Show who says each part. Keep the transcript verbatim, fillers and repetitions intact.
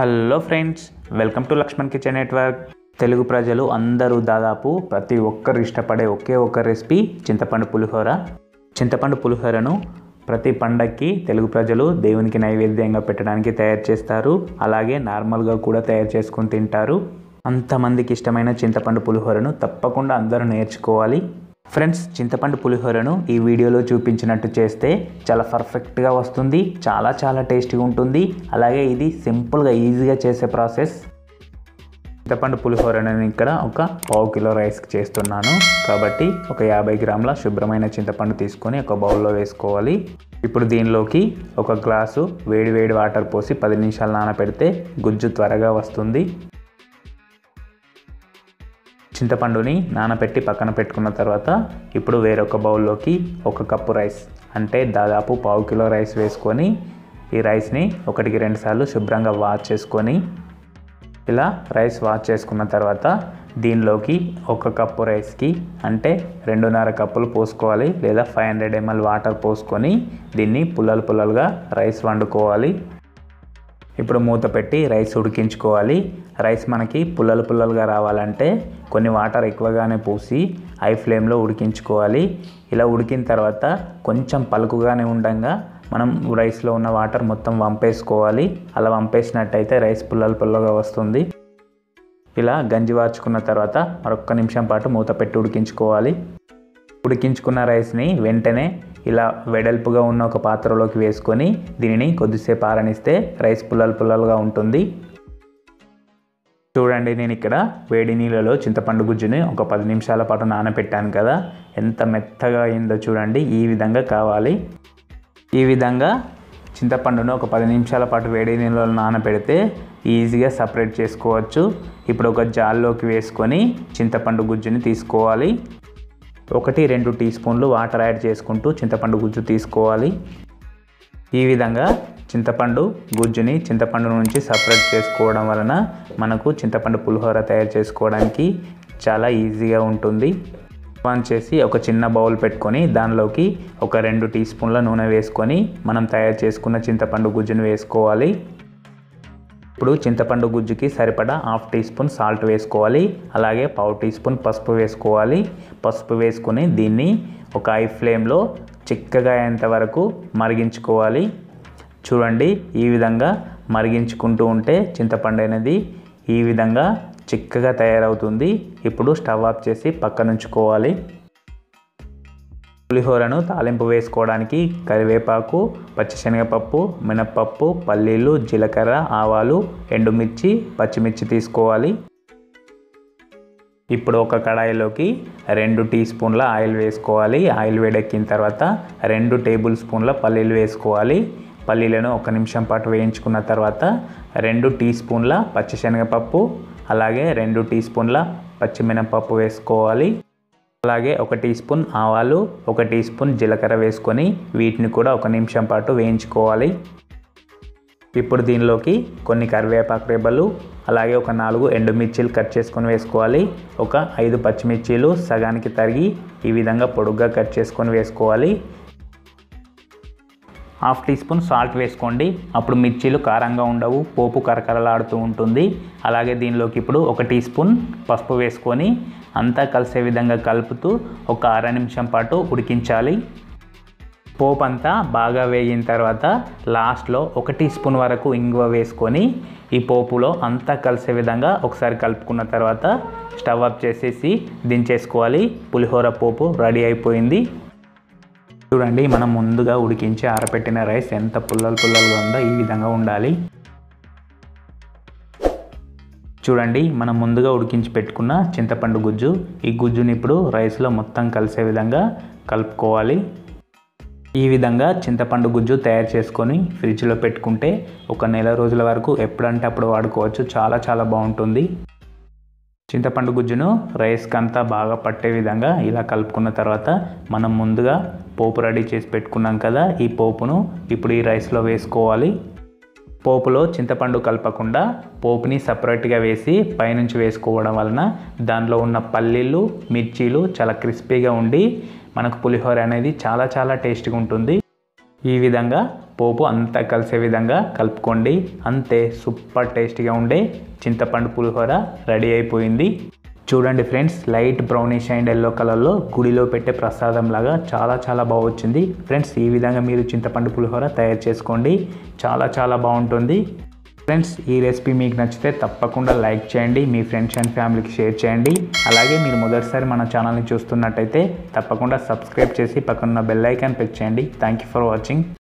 Speaker 1: Hello friends, welcome to Laxman kitchen network. Telugu ప్రజలు అందరూ దాదాపు ప్రతి ఒక్కరు ఇష్టపడే ఒకే ఒక రెసిపీ చింతపండు పులిహోర. చింతపండు పులిహోరను ప్రతి పండక్కి తెలుగు ప్రజలు దేవునికి నైవేద్యంగా పెట్టడానికి తయారు చేస్తారు. అలాగే నార్మల్గా కూడా తయారు చేసుకొని తింటారు. అంతమందికి ఇష్టమైన చింతపండు పులిహోరను తప్పకుండా అందరూ నేర్చుకోవాలి. ఫ్రెండ్స్, చింతపండు పులిహోరను ఈ వీడియోలో చూపించినట్టు చేస్తే చాలా పర్ఫెక్ట్గా వస్తుంది. చాలా చాలా టేస్టీగా ఉంటుంది. అలాగే ఇది సింపుల్గా ఈజీగా చేసే ప్రాసెస్. చింతపండు పులిహోరను ఇక్కడ ఒక పావు కిలో రైస్కి చేస్తున్నాను కాబట్టి ఒక యాభై గ్రాముల శుభ్రమైన చింతపండు తీసుకొని ఒక బౌల్లో వేసుకోవాలి. ఇప్పుడు దీనిలోకి ఒక గ్లాసు వేడి వేడి వాటర్ పోసి పది నిమిషాలు నానబెడితే గుజ్జు త్వరగా వస్తుంది. చింతపండుని నానబెట్టి పక్కన పెట్టుకున్న తర్వాత ఇప్పుడు వేరొక బౌల్లోకి ఒక కప్పు రైస్ అంటే దాదాపు పావు కిలో రైస్ వేసుకొని ఈ రైస్ని ఒకటికి రెండు సార్లు శుభ్రంగా వాష్ చేసుకొని ఇలా రైస్ వాష్ చేసుకున్న తర్వాత దీనిలోకి ఒక కప్పు రైస్కి అంటే రెండున్నర కప్పులు పోసుకోవాలి లేదా ఫైవ్ హండ్రెడ్ ఎంఎల్ వాటర్ పోసుకొని దీన్ని పుల్లలు పుల్లలుగా రైస్ వండుకోవాలి. ఇప్పుడు మూత పెట్టి రైస్ ఉడికించుకోవాలి. రైస్ మనకి పుల్లలు పుల్లలుగా రావాలంటే కొన్ని వాటర్ ఎక్కువగానే పోసి హై ఫ్లేమ్లో ఉడికించుకోవాలి. ఇలా ఉడికిన తర్వాత కొంచెం పలుకుగానే ఉండగా మనం రైస్లో ఉన్న వాటర్ మొత్తం వంపేసుకోవాలి. అలా వంపేసినట్టయితే రైస్ పుల్లలు పుల్లగా వస్తుంది. ఇలా గంజి వార్చుకున్న తర్వాత మరొక నిమిషం పాటు మూత పెట్టి ఉడికించుకోవాలి. ఉడికించుకున్న రైస్ని వెంటనే ఇలా వెడల్పుగా ఉన్న ఒక పాత్రలోకి వేసుకొని దీనిని కొద్దిసేపు ఆరనిస్తే రైస్ పుల్లలు పుల్లలుగా ఉంటుంది. చూడండి, నేను ఇక్కడ వేడి నీళ్ళలో చింతపండు గుజ్జుని ఒక పది నిమిషాల పాటు నానబెట్టాను కదా, ఎంత మెత్తగా అయిందో చూడండి. ఈ విధంగా కావాలి. ఈ విధంగా చింతపండును ఒక పది నిమిషాల పాటు వేడి నీళ్ళలో నానబెడితే ఈజీగా సపరేట్ చేసుకోవచ్చు. ఇప్పుడు ఒక జార్లోకి వేసుకొని చింతపండు గుజ్జుని తీసుకోవాలి. ఒకటి రెండు టీ స్పూన్లు వాటర్ యాడ్ చేసుకుంటూ చింతపండు గుజ్జు తీసుకోవాలి. ఈ విధంగా చింతపండు గుజ్జుని చింతపండు నుంచి సపరేట్ చేసుకోవడం వలన మనకు చింతపండు పులిహోర తయారు చేసుకోవడానికి చాలా ఈజీగా ఉంటుంది. ఆన్ చేసి ఒక చిన్న బౌల్ పెట్టుకొని దానిలోకి ఒక రెండు టీ స్పూన్ల నూనె వేసుకొని మనం తయారు చేసుకున్న చింతపండు గుజ్జుని వేసుకోవాలి. ఇప్పుడు చింతపండు గుజ్జుకి సరిపడా హాఫ్ టీ స్పూన్ సాల్ట్ వేసుకోవాలి. అలాగే పావు టీ స్పూన్ పసుపు వేసుకోవాలి. పసుపు వేసుకొని దీన్ని ఒక హై ఫ్లేమ్లో చిక్కగా అయ్యేంత వరకు మరిగించుకోవాలి. చూడండి, ఈ విధంగా మరిగించుకుంటూ ఉంటే చింతపండు అనేది ఈ విధంగా చిక్కగా తయారవుతుంది. ఇప్పుడు స్టవ్ ఆఫ్ చేసి పక్కన ఉంచుకోవాలి. పులిహోరను తాలింపు వేసుకోవడానికి కరివేపాకు, పచ్చిశనగపప్పు, మినప్పప్పు, పల్లీలు, జీలకర్ర, ఆవాలు, ఎండుమిర్చి, పచ్చిమిర్చి తీసుకోవాలి. ఇప్పుడు ఒక కడాయిలోకి రెండు టీ స్పూన్ల ఆయిల్ వేసుకోవాలి. ఆయిల్ వేడెక్కిన తర్వాత రెండు టేబుల్ స్పూన్ల పల్లీలు వేసుకోవాలి. పల్లీలను ఒక నిమిషం పాటు వేయించుకున్న తర్వాత రెండు టీ స్పూన్ల పచ్చిశనగపప్పు అలాగే రెండు టీ స్పూన్ల పచ్చిమినపప్పు వేసుకోవాలి. అలాగే ఒక టీ స్పూన్ ఆవాలు, ఒక టీ స్పూన్ జీలకర్ర వేసుకొని వీటిని కూడా ఒక నిమిషం పాటు వేయించుకోవాలి. ఇప్పుడు దీనిలోకి కొన్ని కరివేపాకు రెబ్బలు అలాగే ఒక నాలుగు ఎండుమిర్చీలు కట్ చేసుకొని వేసుకోవాలి. ఒక ఐదు పచ్చిమిర్చీలు సగానికి తరిగి ఈ విధంగా పొడుగ్గా కట్ చేసుకొని వేసుకోవాలి. హాఫ్ టీ స్పూన్ సాల్ట్ వేసుకోండి. అప్పుడు మిర్చీలు కారంగా ఉండవు, పోపు కరకరలాడుతూ ఉంటుంది. అలాగే దీనిలోకి ఇప్పుడు ఒక టీ స్పూన్ పసుపు వేసుకొని అంతా కలిసే విధంగా కలుపుతూ ఒక అర నిమిషం పాటు ఉడికించాలి. పోపు అంతా బాగా వేగిన తర్వాత లాస్ట్లో ఒక టీ స్పూన్ వరకు ఇంగువ వేసుకొని ఈ పోపులో అంతా కలిసే విధంగా ఒకసారి కలుపుకున్న తర్వాత స్టవ్ ఆఫ్ చేసేసి దించేసుకోవాలి. పులిహోర పోపు రెడీ అయిపోయింది. చూడండి, మనం ముందుగా ఉడికించి ఆరబెట్టిన రైస్ ఎంత పుల్లలు పుల్లలుగా ఉందో ఈ విధంగా ఉండాలి. చూడండి, మనం ముందుగా ఉడికించి పెట్టుకున్న చింతపండు గుజ్జు, ఈ గుజ్జుని ఇప్పుడు రైస్లో మొత్తం కలిసే విధంగా కలుపుకోవాలి. ఈ విధంగా చింతపండు గుజ్జు తయారు చేసుకొని ఫ్రిడ్జ్లో పెట్టుకుంటే ఒక నెల రోజుల వరకు ఎప్పుడంటే అప్పుడు వాడుకోవచ్చు. చాలా చాలా బాగుంటుంది. చింతపండు గుజ్జును రైస్కి అంతా బాగా పట్టే విధంగా ఇలా కలుపుకున్న తర్వాత మనం ముందుగా పోపు రెడీ చేసి పెట్టుకున్నాం కదా, ఈ పోపును ఇప్పుడు ఈ రైస్లో వేసుకోవాలి. పోపులో చింతపండు కలపకుండా పోపుని సపరేట్గా వేసి పైనుంచి వేసుకోవడం వలన దానిలో ఉన్న పల్లీలు, మిర్చీలు చాలా క్రిస్పీగా ఉండి మనకు పులిహోర అనేది చాలా చాలా టేస్టీగా ఉంటుంది. ఈ విధంగా పోపు అంతా కలిసే విధంగా కలుపుకోండి. అంతే, సూపర్ టేస్టీగా ఉండే చింతపండు పులిహోర రెడీ అయిపోయింది. చూడండి friends, light brownish and yellow కలర్లో గుడిలో పెట్టే ప్రసాదం లాగా చాలా చాలా బాగా వచ్చింది. ఫ్రెండ్స్, ఈ విధంగా మీరు చింతపండు పులిహోర తయారు చేసుకోండి, చాలా చాలా బాగుంటుంది. ఫ్రెండ్స్, ఈ రెసిపీ మీకు నచ్చితే తప్పకుండా లైక్ చేయండి, మీ ఫ్రెండ్స్ అండ్ ఫ్యామిలీకి షేర్ చేయండి. అలాగే మీరు మొదటిసారి మన ఛానల్ని చూస్తున్నట్టయితే తప్పకుండా సబ్స్క్రైబ్ చేసి పక్కన బెల్ ఐకాన్ ప్రెస్ చేయండి. Thank you for watching.